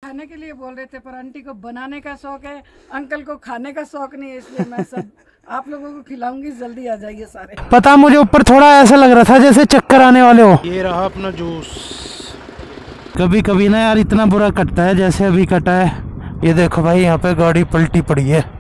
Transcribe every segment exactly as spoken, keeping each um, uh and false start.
खाने के लिए बोल रहे थे, पर आंटी को बनाने का शौक है, अंकल को खाने का शौक नहीं है, इसलिए मैं सब आप लोगों को खिलाऊंगी। जल्दी आ जाइए सारे। पता मुझे ऊपर थोड़ा ऐसा लग रहा था जैसे चक्कर आने वाले हो। ये रहा अपना जूस। कभी कभी ना यार इतना बुरा कटता है जैसे अभी कटा है। ये देखो भाई यहाँ पे गाड़ी पलटी पड़ी है।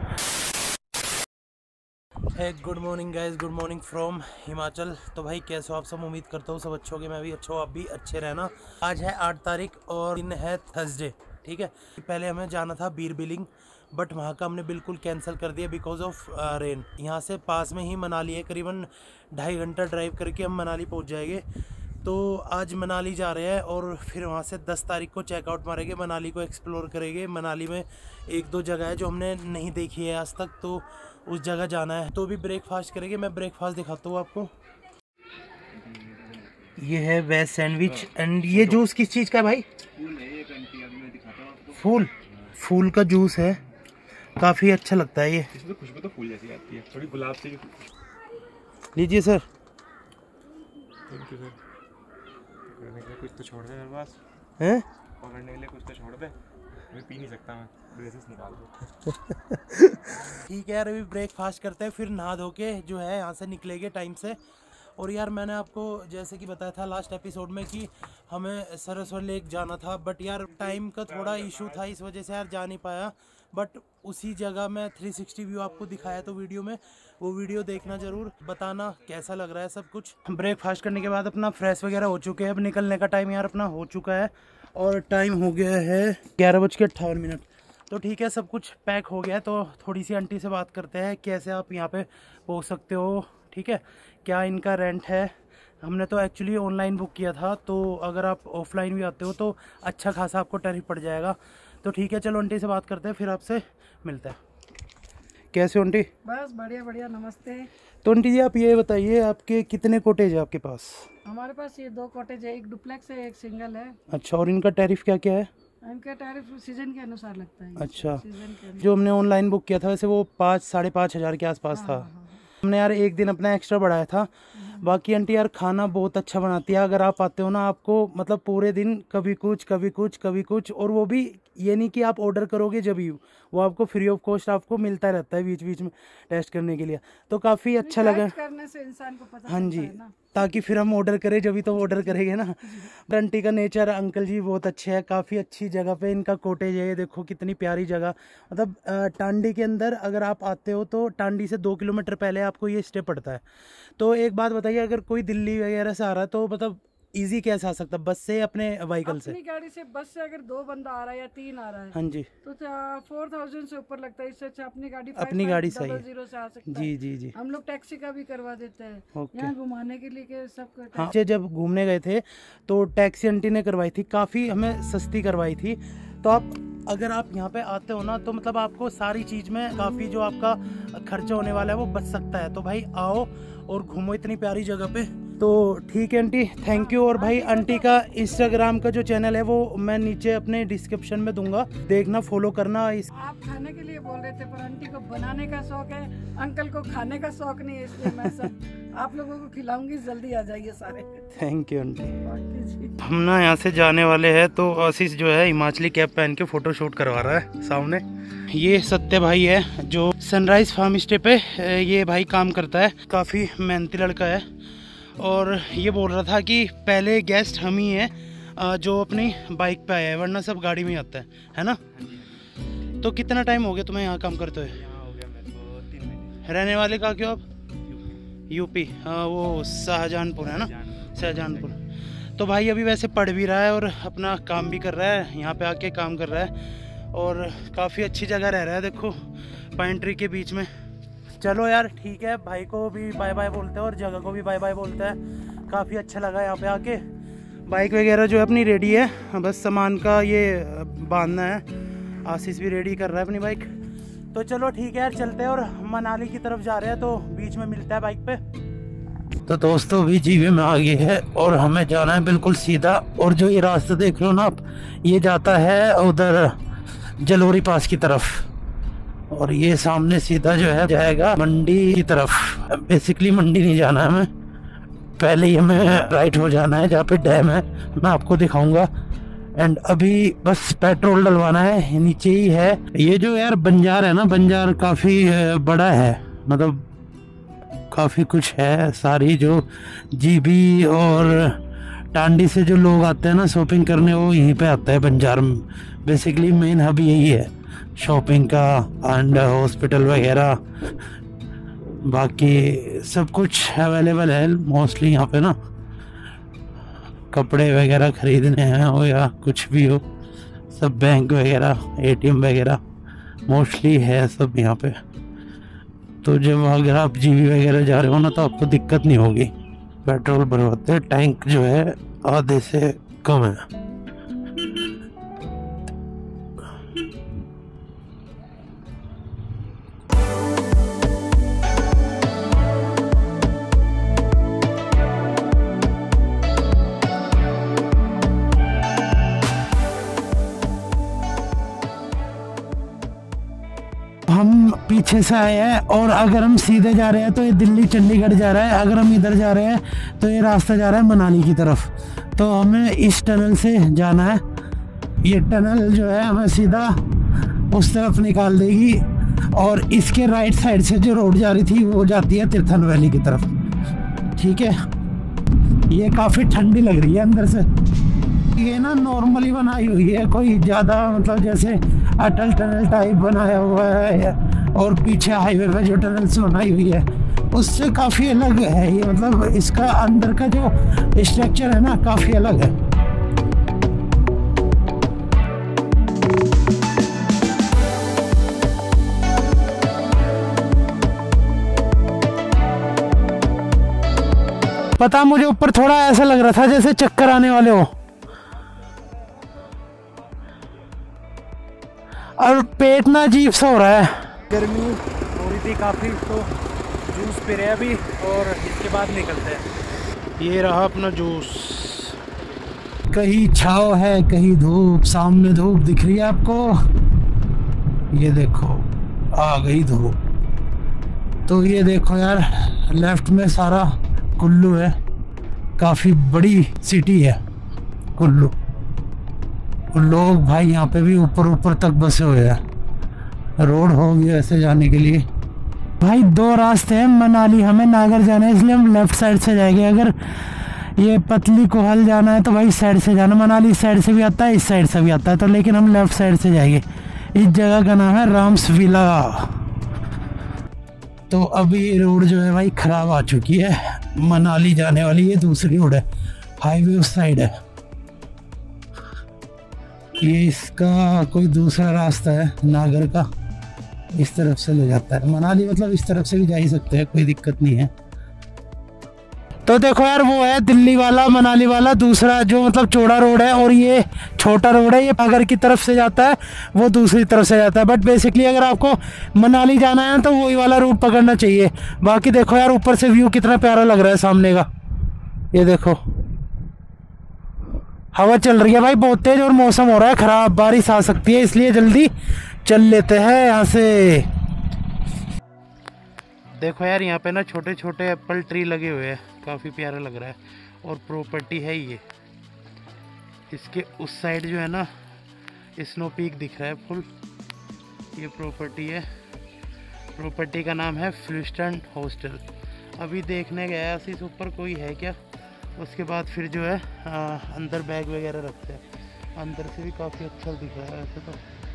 Good morning guys, good morning from Himachal. तो भाई कैसे हो आप सब? उम्मीद करता हूँ सब अच्छे होंगे। मैं भी अच्छा हूँ, आप भी अच्छे रहना। आज है आठ तारीख और दिन है थर्सडे, ठीक है। पहले हमें जाना था बीर बिलिंग, बट वहाँ का हमने बिल्कुल कैंसिल कर दिया बिकॉज ऑफ रेन। यहाँ से पास में ही मनाली है, करीबन ढाई घंटा ड्राइव करके हम मनाली पहुँच जाएंगे। तो आज मनाली जा रहे हैं और फिर वहाँ से दस तारीख को चेकआउट मारेंगे, मनाली को एक्सप्लोर करेंगे। मनाली में एक दो जगह है जो हमने नहीं देखी है आज तक, तो उस जगह जाना है। तो भी ब्रेकफास्ट करेंगे। मैं ब्रेकफास्ट दिखाता हूँ आपको। ये है वेज सैंडविच एंड ये जूस किस चीज़ का है भाई? फूल फूल का जूस है, काफ़ी अच्छा लगता है ये। इसमें खुशबू तो फूल जैसी आती है, थोड़ी गुलाब से। लीजिए सर। Thank you sir. पकड़ने के लिए कुछ तो छोड़ दे मेरे पास। हैं? पकड़ने के लिए कुछ तो छोड़ दे, मैं पी नहीं सकता, मैं ड्रेसेस निकाल दूँ। ठीक है यार, अभी ब्रेकफास्ट करते हैं, फिर नहा धो के जो है यहाँ से निकलेंगे टाइम से। और यार मैंने आपको जैसे कि बताया था लास्ट एपिसोड में कि हमें सरस्वती लेक जाना था, बट यार टाइम का थोड़ा इशू था, इस वजह से यार जा नहीं पाया। बट उसी जगह मैं थ्री सिक्सटी व्यू आपको दिखाया तो वीडियो में, वो वीडियो देखना ज़रूर, बताना कैसा लग रहा है सब कुछ। ब्रेकफास्ट करने के बाद अपना फ्रेश वगैरह हो चुके हैं, अब निकलने का टाइम यार अपना हो चुका है और टाइम हो गया है ग्यारह बज के अट्ठावन मिनट। तो ठीक है, सब कुछ पैक हो गया है। तो थोड़ी सी आंटी से बात करते हैं कैसे आप यहाँ पे पहुँच सकते हो, ठीक है, क्या इनका रेंट है। हमने तो एक्चुअली ऑनलाइन बुक किया था, तो अगर आप ऑफलाइन भी आते हो तो अच्छा खासा आपको टैरिफ पड़ जाएगा। तो ठीक है, चलो आंटी से बात करते हैं, फिर आपसे मिलते हैं। कैसे हो आंटी? बस बढ़िया बढ़िया, नमस्ते। तो आंटी जी आप ये बताइए, आपके कितने कॉटेज है आपके पास? हमारे पास ये दो कॉटेज है, एक डुप्लेक्स है, एक सिंगल है। अच्छा, और इनका टैरिफ क्या क्या है? इनका टैरिफ सीजन के अनुसार लगता है। अच्छा, सीजन के जो हमने ऑनलाइन बुक किया था वैसे वो पाँच साढ़े पाँच हज़ार के आसपास था। हमने यार एक दिन अपना एक्स्ट्रा बढ़ाया था। बाकी आंटी यार खाना बहुत अच्छा बनाती है, अगर आप आते हो ना आपको मतलब पूरे दिन कभी कुछ कभी कुछ कभी कुछ, और वो भी ये नहीं कि आप ऑर्डर करोगे जब ही, वो आपको फ्री ऑफ कॉस्ट आपको मिलता रहता है बीच बीच में टेस्ट करने के लिए। तो काफ़ी अच्छा लगा करने से इंसान को पता हाँ जी, ताकि फिर हम ऑर्डर करें, जब भी तो ऑर्डर करेंगे ना। आंटी का नेचर, अंकल जी बहुत अच्छे हैं, काफ़ी अच्छी जगह पे इनका कॉटेज है। ये देखो कितनी प्यारी जगह, मतलब टांडी के अंदर अगर आप आते हो तो टांडी से दो किलोमीटर पहले आपको ये स्टे पड़ता है। तो एक बात बताइए, अगर कोई दिल्ली वगैरह से आ रहा है तो मतलब इजी कैसे आ सकता है? बस से, अपने व्हीकल से? अपनी गाड़ी से, बस से अगर दो बंदा आ रहा है या तीन आ रहा है, हाँ जी, तो फोर थाउजेंड से ऊपर लगता है। इससे अच्छा अपनी गाड़ी अपनी गाड़ी सही है, जीरो से आ सकता जी है। जी जी। हम लोग टैक्सी का भी करवा देते हैं यहाँ घुमाने के लिए के सब। हाँ, जब घूमने गए थे तो टैक्सी आंटी ने करवाई थी, काफ़ी हमें सस्ती करवाई थी। तो आप अगर आप यहाँ पे आते हो ना तो मतलब आपको सारी चीज़ में काफ़ी जो आपका खर्चा होने वाला है वो बच सकता है। तो भाई आओ और घूमो इतनी प्यारी जगह पे। तो ठीक है आंटी, थैंक यू। और भाई आंटी का इंस्टाग्राम का जो चैनल है वो मैं नीचे अपने डिस्क्रिप्शन में दूंगा, देखना, फॉलो करना। इस आप खाने के लिए बोल रहे थे, पर आंटी को बनाने का शौक है, अंकल को खाने का शौक नहीं है, इसलिए मैं सब आप लोगों को खिलाऊंगी। जल्दी आ जाइए सारे। Thank you aunty. हम ना यहाँ से जाने वाले हैं, तो आशीष जो है हिमाचली कैप पहन के फोटो शूट करवा रहा है सामने। ये सत्य भाई है जो सनराइज फार्म स्टे पे ये भाई काम करता है, काफ़ी मेहनती लड़का है। और ये बोल रहा था कि पहले गेस्ट हम ही हैं जो अपनी बाइक पे आया है, वरना सब गाड़ी में आता है, है ना? तो कितना टाइम हो गया तुम्हें यहाँ काम करते हुए? हो गया मेरे को तीन महीने। रहने वाले का क्यों आप? यूपी, हाँ वो शाहजहानपुर है ना, शाहजहानपुर। तो भाई अभी वैसे पढ़ भी रहा है और अपना काम भी कर रहा है, यहाँ पे आके काम कर रहा है और काफ़ी अच्छी जगह रह रहा है। देखो पाइन ट्री के बीच में। चलो यार ठीक है, भाई को भी बाय बाय बोलते हैं और जगह को भी बाय बाय बोलते हैं। काफ़ी अच्छा लगा यहाँ पे आके। बाइक वगैरह जो है अपनी रेडी है, बस सामान का ये बांधना है। आशीष भी रेडी कर रहा है अपनी बाइक। तो चलो ठीक है यार, चलते हैं और मनाली की तरफ जा रहे हैं, तो बीच में मिलता है बाइक पे। तो दोस्तों भी जीवे में आ गए है और हमें जाना है बिल्कुल सीधा। और जो ये रास्ता देख लो ना आप, ये जाता है उधर जलोरी पास की तरफ, और ये सामने सीधा जो है जाएगा मंडी की तरफ। बेसिकली मंडी नहीं जाना है हमें, पहले ही हमें राइट हो जाना है जहाँ पे डैम है, मैं आपको दिखाऊंगा। एंड अभी बस पेट्रोल डलवाना है, नीचे ही है। ये जो यार बंजार है ना, बंजार काफ़ी बड़ा है, मतलब काफ़ी कुछ है। सारी जो जीबी और टांडी से जो लोग आते हैं ना शॉपिंग करने, वो यहीं पे आता है बंजार में। बेसिकली मेन हब यही है शॉपिंग का एंड हॉस्पिटल वगैरह, बाकी सब कुछ अवेलेबल है मोस्टली यहाँ पे ना। कपड़े वगैरह खरीदने हैं हो या कुछ भी हो, सब बैंक वगैरह एटीएम वगैरह मोस्टली है सब यहाँ पे। तो जब अगर आप जीबी वगैरह जा रहे हो ना तो आपको दिक्कत नहीं होगी। पेट्रोल भरवाते हैं, टैंक जो है आधे से कम है। हम पीछे से आए हैं और अगर हम सीधे जा रहे हैं तो ये दिल्ली चंडीगढ़ जा रहा है, अगर हम इधर जा रहे हैं तो ये रास्ता जा रहा है मनाली की तरफ। तो हमें इस टनल से जाना है। ये टनल जो है हमें सीधा उस तरफ निकाल देगी और इसके राइट साइड से जो रोड जा रही थी वो जाती है तीर्थन वैली की तरफ। ठीक है, ये काफ़ी ठंडी लग रही है अंदर से। ये ना नॉर्मली बनाई हुई है, कोई ज़्यादा मतलब जैसे अटल टनल टाइप बनाया हुआ है और पीछे हाईवे पे जो टनल्स बनाई हुई है उससे काफ़ी अलग है ये। मतलब इसका अंदर का जो स्ट्रक्चर है ना काफ़ी अलग है। पता मुझे ऊपर थोड़ा ऐसा लग रहा था जैसे चक्कर आने वाले हो, और पेट ना अजीब सा हो रहा है। गर्मी हो रही थी काफ़ी, तो जूस पी रहे हैं अभी और इसके बाद निकलते हैं। ये रहा अपना जूस। कहीं छाव है कहीं धूप, सामने धूप दिख रही है आपको, ये देखो आ गई धूप। तो ये देखो यार लेफ्ट में सारा कुल्लू है, काफ़ी बड़ी सिटी है कुल्लू। लोग भाई यहाँ पे भी ऊपर ऊपर तक बसे हुए हैं। रोड होगी ऐसे जाने के लिए। भाई दो रास्ते हैं, मनाली हमें नागर जाना है इसलिए हम लेफ्ट साइड से जाएंगे। अगर ये पतली कोहल जाना है तो भाई इस साइड से जाना। मनाली इस साइड से भी आता है इस साइड से भी आता है, तो लेकिन हम लेफ्ट साइड से जाएंगे। इस जगह का नाम है राम्स विला। तो अभी ये रोड जो है भाई ख़राब आ चुकी है, मनाली जाने वाली। ये दूसरी रोड है, हाईवे उस साइड है। ये इसका कोई दूसरा रास्ता है नागर का, इस तरफ से ले जाता है मनाली। मतलब इस तरफ से भी जा ही सकते हैं, कोई दिक्कत नहीं है। तो देखो यार वो है दिल्ली वाला मनाली वाला दूसरा जो मतलब चौड़ा रोड है, और ये छोटा रोड है, ये नागर की तरफ से जाता है, वो दूसरी तरफ से जाता है। बट बेसिकली अगर आपको मनाली जाना है तो वही वाला रूट पकड़ना चाहिए। बाकी देखो यार ऊपर से व्यू कितना प्यारा लग रहा है सामने का। ये देखो हवा चल रही है भाई बहुत तेज, और मौसम हो रहा है ख़राब, बारिश आ सकती है, इसलिए जल्दी चल लेते हैं यहाँ से। देखो यार यहाँ पे ना छोटे छोटे एप्पल ट्री लगे हुए हैं, काफ़ी प्यारा लग रहा है। और प्रॉपर्टी है ये, इसके उस साइड जो है ना स्नो पीक दिख रहा है फुल, ये प्रॉपर्टी है। प्रॉपर्टी का नाम है फ्लूस्टन हॉस्टल। अभी देखने गया इस ऊपर कोई है क्या, उसके बाद फिर जो है आ, अंदर बैग वगैरह रखते हैं। अंदर से भी काफ़ी अच्छा दिख रहा है ऐसे तो।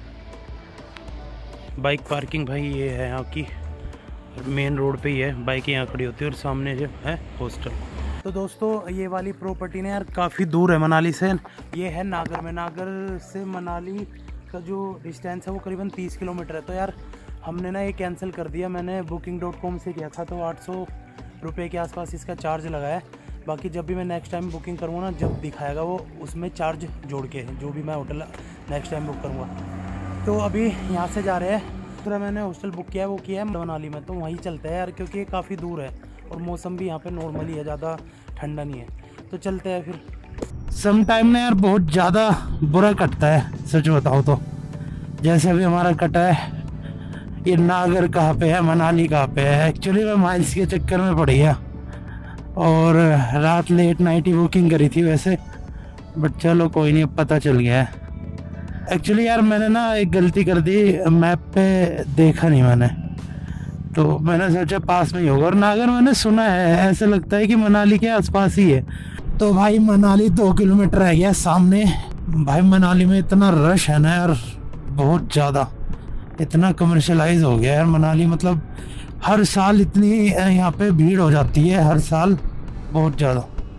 बाइक पार्किंग भाई ये है यहाँ की, मेन रोड पे ही है, बाइक यहाँ खड़ी होती है, और सामने जो है हॉस्टल। तो दोस्तों ये वाली प्रॉपर्टी ने यार काफ़ी दूर है मनाली से। ये है नागर में, नागर से मनाली का जो डिस्टेंस है वो करीबन तीस किलोमीटर है। तो यार हमने ना ये कैंसिल कर दिया। मैंने बुकिंग डॉट कॉम से किया था, तो आठ सौ रुपये के आसपास इसका चार्ज लगा है। बाकी जब भी मैं नेक्स्ट टाइम बुकिंग करूँगा ना, जब दिखाएगा वो उसमें चार्ज जोड़ के जो भी मैं होटल नेक्स्ट टाइम बुक करूँगा। तो अभी यहाँ से जा रहे हैं, दूसरा मैंने हॉस्टल बुक किया है वो किया है मनाली में, तो वहीं चलते हैं यार, क्योंकि ये काफ़ी दूर है और मौसम भी यहाँ पे नॉर्मली है, ज़्यादा ठंडा नहीं है। तो चलते हैं फिर। सम टाइम ना यार बहुत ज़्यादा बुरा कटता है सच बताओ तो। जैसे अभी हमारा कटा है, ये नागर कहाँ पे है मनाली कहाँ पे है। एक्चुअली मैं माइल्स के चक्कर में पड़ी है और रात लेट नाइट ही बुकिंग करी थी वैसे, बट चलो कोई नहीं, पता चल गया है। एक्चुअली यार मैंने ना एक गलती कर दी, मैप पे देखा नहीं मैंने, तो मैंने सोचा पास में ही होगा, और नागर मैंने सुना है, ऐसा लगता है कि मनाली के आसपास ही है। तो भाई मनाली दो किलोमीटर रह गया सामने। भाई मनाली में इतना रश है ना यार, बहुत ज़्यादा, इतना कमर्शलाइज हो गया यार मनाली। मतलब हर साल इतनी यहाँ पे भीड़ हो जाती है, हर साल बहुत ज़्यादा।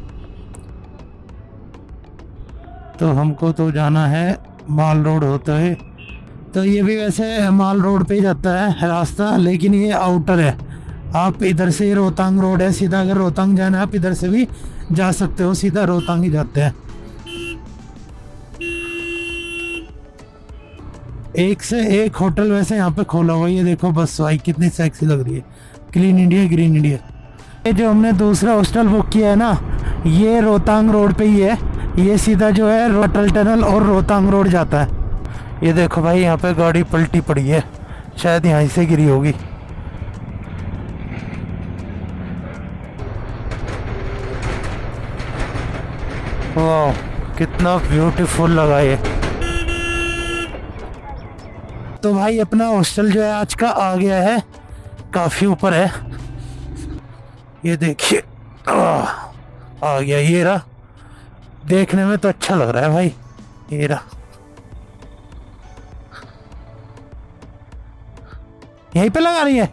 तो हमको तो जाना है माल रोड होता है, तो ये भी वैसे माल रोड पे ही जाता है रास्ता, लेकिन ये आउटर है। आप इधर से रोहतांग रोड है सीधा, अगर रोहतांग जाना है आप इधर से भी जा सकते हो, सीधा रोहतांग ही जाते हैं। एक से एक होटल वैसे यहाँ पे खोला हुआ है। ये देखो बस भाई कितनी सेक्सी लग रही है, क्लीन इंडिया ग्रीन इंडिया। ये जो हमने दूसरा हॉस्टल बुक किया है ना, ये रोहतांग रोड पे ही है। ये सीधा जो है अटल टनल और रोहतांग रोड जाता है। ये देखो भाई यहाँ पे गाड़ी पलटी पड़ी है, शायद यहाँ से गिरी होगी। वाह कितना ब्यूटीफुल लगा ये। तो भाई अपना हॉस्टल जो है आज का आ गया है, काफ़ी ऊपर है। ये देखिए आ गया, ये रहा। देखने में तो अच्छा लग रहा है भाई, ये रहा। यहीं पे लगा रही है।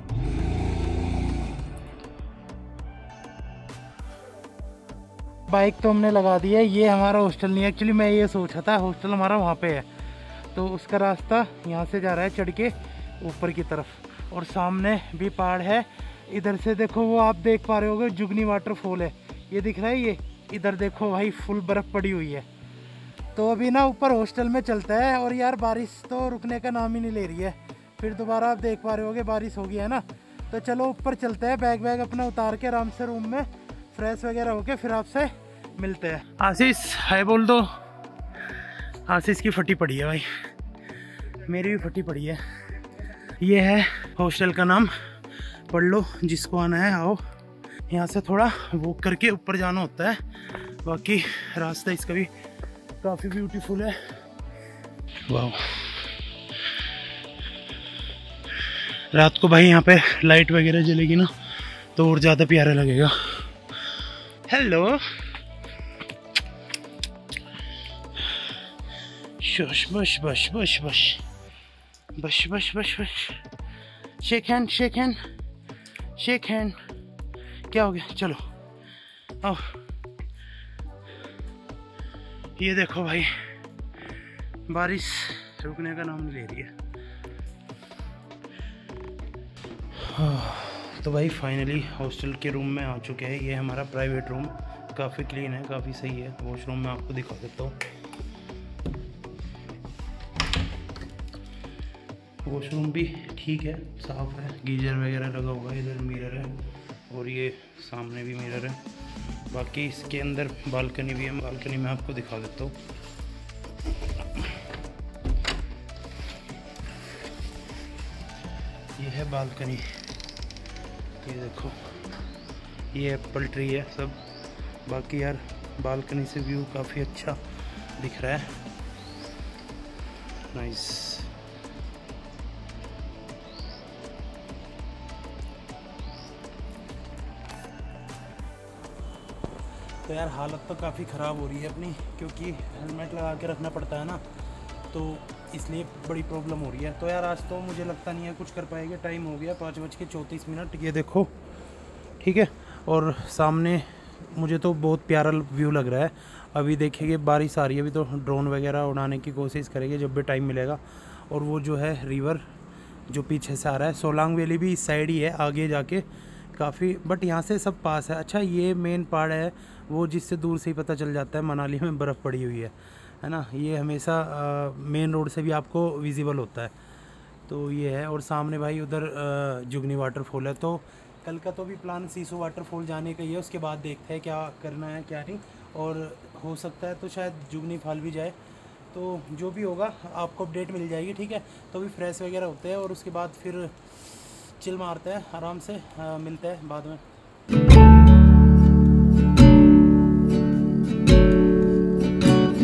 बाइक तो हमने लगा दी है। ये हमारा हॉस्टल नहीं है एक्चुअली, मैं ये सोचा था हॉस्टल हमारा वहाँ पे है, तो उसका रास्ता यहाँ से जा रहा है चढ़ के ऊपर की तरफ, और सामने भी पहाड़ है। इधर से देखो वो आप देख पा रहे होगे जुगनी वाटरफॉल है, ये दिख रहा है। ये इधर देखो भाई फुल बर्फ़ पड़ी हुई है। तो अभी ना ऊपर हॉस्टल में चलता है, और यार बारिश तो रुकने का नाम ही नहीं ले रही है। फिर दोबारा आप देख पा रहे होगे बारिश हो गई है ना, तो चलो ऊपर चलते हैं। बैग बैग अपना उतार के आराम से रूम में फ्रेश वगैरह होके फिर आपसे मिलते हैं। आशीष हाय बोल दो। आशीष की फटी पड़ी है भाई, मेरी भी फटी पड़ी है। ये है हॉस्टल का नाम, पढ़ लो जिसको आना है आओ। यहाँ से थोड़ा वॉक करके ऊपर जाना होता है, बाकी रास्ता इसका भी काफ़ी ब्यूटीफुल है। वाह रात को भाई यहाँ पे लाइट वगैरह जलेगी ना तो और ज़्यादा प्यारा लगेगा। हेलो शश बश बश बश बश बश बश बश बश shake hand shake hand shake hand. क्या हो गया, चलो आओ। ये देखो भाई बारिश रुकने का नाम नहीं ले रही है। तो भाई फाइनली हॉस्टल के रूम में आ चुके हैं। ये हमारा प्राइवेट रूम, काफ़ी क्लीन है, काफ़ी सही है। वॉशरूम में आपको दिखा देता हूँ। वॉशरूम भी ठीक है, साफ़ है, गीजर वगैरह लगा हुआ है। इधर मिरर है और ये सामने भी मिरर है। बाकी इसके अंदर बालकनी भी है, बालकनी में आपको दिखा देता हूँ। ये है बालकनी, ये देखो ये एप्पल ट्री है सब। बाकी यार बालकनी से व्यू काफ़ी अच्छा दिख रहा है, नाइस। तो यार हालत तो काफ़ी ख़राब हो रही है अपनी, क्योंकि हेलमेट लगा के रखना पड़ता है ना, तो इसलिए बड़ी प्रॉब्लम हो रही है। तो यार आज तो मुझे लगता नहीं है कुछ कर पाएंगे। टाइम हो गया पाँच बज के चौंतीस मिनट, ये देखो ठीक है। और सामने मुझे तो बहुत प्यारा व्यू लग रहा है। अभी देखिए बारिश आ रही है, अभी तो ड्रोन वगैरह उड़ाने की कोशिश करेंगे जब भी टाइम मिलेगा। और वो जो है रिवर जो पीछे से आ रहा है, सोलांग वैली भी इस साइड ही है आगे जाके काफ़ी, बट यहाँ से सब पास है। अच्छा ये मेन पहाड़ है वो जिससे दूर से ही पता चल जाता है मनाली में बर्फ़ पड़ी हुई है, है ना। ये हमेशा मेन रोड से भी आपको विजिबल होता है, तो ये है। और सामने भाई उधर जुगनी वाटरफॉल है। तो कल का तो भी प्लान सीसो वाटरफॉल जाने का ही है, उसके बाद देखते हैं क्या करना है क्या नहीं। और हो सकता है तो शायद जुगनी फॉल भी जाए, तो जो भी होगा आपको अपडेट मिल जाएगी, ठीक है। तो भी फ्रेश वगैरह होते हैं और उसके बाद फिर चिल मारते हैं आराम से। आ, मिलते हैं बाद में।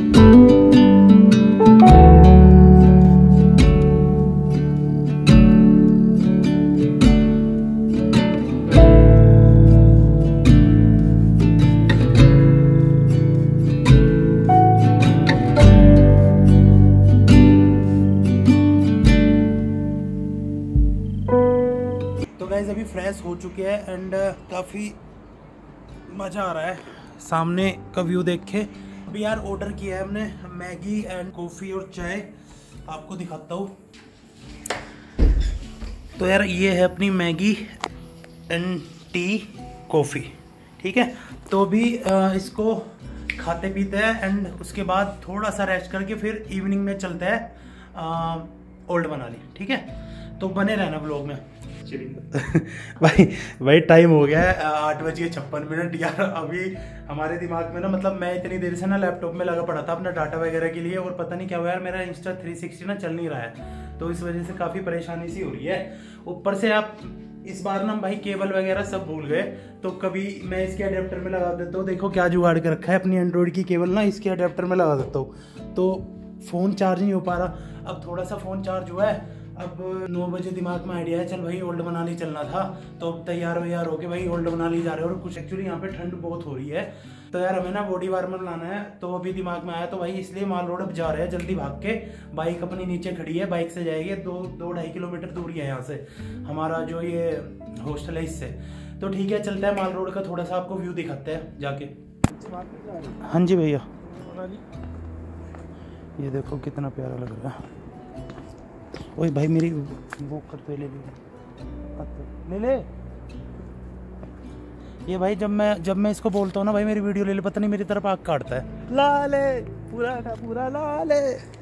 अभी फ्रेश हो चुके हैं एंड काफ़ी मज़ा आ रहा है सामने का व्यू देख के। अभी यार ऑर्डर किया है हमने मैगी एंड कॉफ़ी और चाय, आपको दिखाता हूँ। तो यार ये है अपनी मैगी एंड टी कॉफ़ी, ठीक है। तो अभी इसको खाते पीते हैं एंड उसके बाद थोड़ा सा रेस्ट करके फिर इवनिंग में चलते हैं ओल्ड मनाली, ठीक है। तो बने रहना ब्लॉग में। भाई भाई टाइम हो गया है आठ बज के छप्पन मिनट यार। अभी हमारे दिमाग में ना, मतलब मैं इतनी देर से ना लैपटॉप में लगा पड़ा था अपना डाटा वगैरह के लिए, और पता नहीं क्या हुआ यार, मेरा इंस्टा थ्री सिक्सटी ना चल नहीं रहा है, तो इस वजह से काफ़ी परेशानी सी हो रही है। ऊपर से आप इस बार ना भाई केबल वगैरह सब भूल गए, तो कभी मैं इसके अडेप्टर में लगा देता हूँ। देखो क्या जुगाड़ के रखा है, अपनी एंड्रॉइड की केबल ना इसके अडेप्टर में लगा देता हूँ, तो फ़ोन चार्ज नहीं हो पा रहा। अब थोड़ा सा फ़ोन चार्ज हुआ है, अब नौ बजे दिमाग में आइडिया है चल भाई ओल्ड मनाली चलना था, तो अब तैयार वैयार होके भाई ओल्ड मनाली जा रहे हैं। और कुछ एक्चुअली यहाँ पे ठंड बहुत हो रही है, तो यार हमें ना बॉडी वार्मर लाना है, तो अभी दिमाग में आया, तो भाई इसलिए माल रोड अब जा रहे हैं जल्दी भाग के। बाइक अपनी नीचे खड़ी है, बाइक से जाएगी, दो दो ढाई किलोमीटर दूरी है यहाँ से हमारा जो ये हॉस्टल है इससे। तो ठीक है चलते हैं, माल रोड का थोड़ा सा आपको व्यू दिखाते हैं जाके। हाँ जी भैया, ये देखो कितना प्यारा लग रहा है। ओए भाई मेरी वो करते ले ले ले ले ये भाई, जब मैं जब मैं इसको बोलता हूँ ना भाई मेरी वीडियो ले ले, पता नहीं मेरी तरफ आग काटता है। लाले पूरा का पूरा लाले।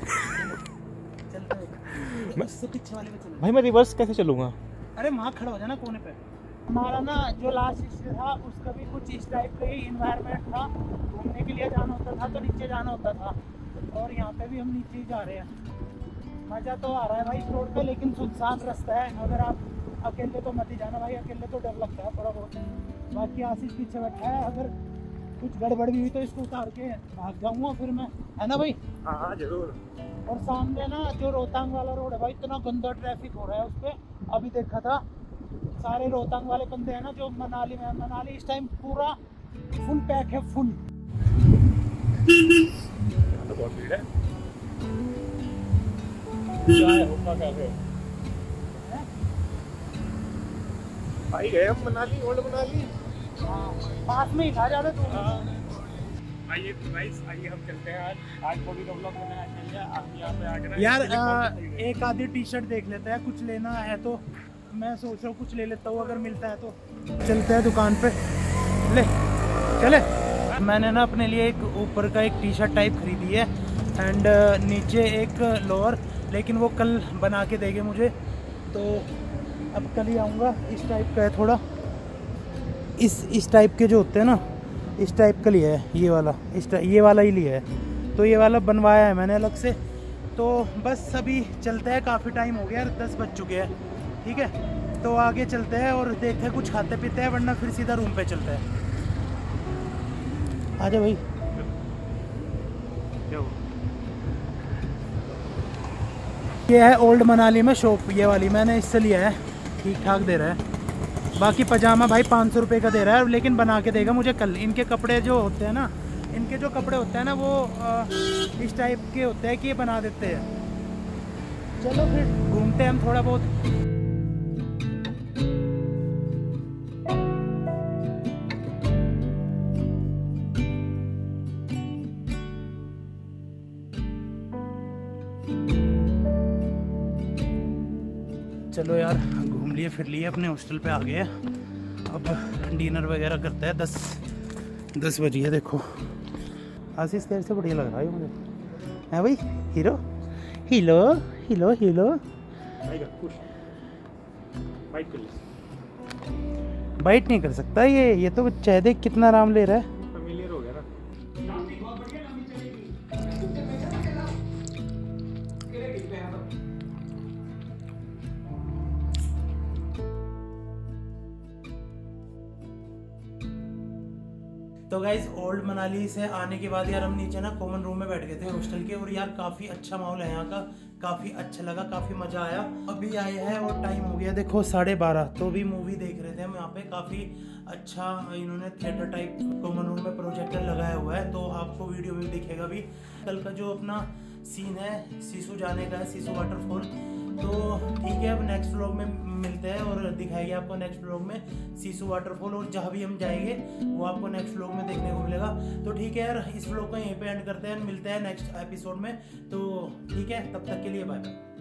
इससे पीछे वाले में चल भाई मैं रिवर्स कैसे चलूँगा? अरे वहाँ खड़ा हो जाना कोने पे। हमारा ना जो लास्ट स्टे था उसका भी कुछ इस टाइप का ही इन्वायरमेंट था, घूमने के लिए जाना होता था तो नीचे जाना होता था, और यहाँ पे भी हम नीचे ही जा रहे हैं। मज़ा तो आ रहा है भाई इस रोड पे, लेकिन सुनसान रास्ता है, अगर आप अकेले तो मत ही जाना भाई, अकेले तो डर लगता है थोड़ा बहुत। बाकी आशीष पीछे बैठा है, अगर कुछ गड़बड़ भी हुई तो इसको उतार के भाग जाऊँगा फिर मैं, है ना भाई? हाँ हाँ जरूर। और सामने ना जो रोहतांग वाला रोड है भाई, इतना गंदा ट्रैफिक हो रहा है उस पर। अभी देखा था सारे रोहतांग वाले बंदे हैं ना जो मनाली में, मनाली इस टाइम पूरा फुल पैक है, फुल। तो बहुत भीड़ है। आई गए हम मनाली, ओल्ड मनाली। पास में ही था, ज़्यादा दूर। आइए गाइस, आइए हम चलते हैं आज आज बॉडी का व्लॉग बनाना चाहिए। आप यहाँ पे आके ना यार आ, एक आधी टी शर्ट देख लेते हैं, कुछ लेना है तो मैं सोच रहा हूँ कुछ ले लेता हूँ, अगर मिलता है तो चलते हैं दुकान पे। ले चले। मैंने ना अपने लिए एक ऊपर का एक टी शर्ट टाइप खरीदी है एंड नीचे एक लोअर, लेकिन वो कल बना के देंगे मुझे, तो अब कल ही आऊँगा। इस टाइप का है थोड़ा, इस इस टाइप के जो होते हैं ना, इस टाइप का लिया है ये वाला, इस ये वाला ही लिया है, तो ये वाला बनवाया है मैंने अलग से। तो बस अभी चलते हैं, काफ़ी टाइम हो गया यार, दस बज चुके हैं, ठीक है। तो आगे चलते हैं और देखते हैं कुछ खाते पीते हैं, वरना फिर सीधा रूम पे चलते हैं। आजा भाई। ये है ओल्ड मनाली में शॉप, ये वाली मैंने इससे लिया है, ठीक ठाक दे रहा है। बाकी पजामा भाई पाँच सौ रुपये का दे रहा है, लेकिन बना के देगा मुझे कल। इनके कपड़े जो होते हैं ना, इनके जो कपड़े होते हैं ना वो आ, इस टाइप के होते हैं कि ये बना देते हैं। चलो फिर घूमते हैं हम थोड़ा बहुत। चलो यार घूम लिए फिर लिए, अपने हॉस्टल पे आ गए। अब डिनर वगैरह करते हैं। दस दस बज गए देखो। आशीष तेरे से बढ़िया लग रहा है मुझे, है भाई? Hero hello hello hello bite नहीं कर सकता ये ये तो चाहे देख कितना आराम ले रहा है। फेमिलियर हो गया ना। तो गाइज ओल्ड मनाली से आने के बाद यार हम नीचे ना कॉमन रूम में बैठ गए थे हॉस्टल के, और यार काफ़ी अच्छा माहौल है यहाँ का, काफ़ी अच्छा लगा, काफ़ी मज़ा आया। अभी आए हैं और टाइम हो गया देखो साढ़े बारह, तो भी मूवी देख रहे थे हम यहाँ पे। काफ़ी अच्छा इन्होंने थिएटर टाइप कॉमन रूम में प्रोजेक्टर लगाया हुआ है, तो आपको वीडियो में दिखेगा भी। कल का जो अपना सीन है सिसु जाने का है, सिसु वाटरफॉल। तो ठीक है, अब नेक्स्ट व्लॉग में मिलते हैं। मिलते हैं और दिखाएंगे आपको नेक्स्ट व्लॉग में सीसू वाटरफॉल, और जहाँ भी हम जाएंगे वो आपको नेक्स्ट व्लॉग में देखने को मिलेगा। तो ठीक है यार, इस व्लॉग को यहीं पे एंड करते हैं, मिलते हैं नेक्स्ट एपिसोड में। तो ठीक है, तब तक के लिए बाय बाय।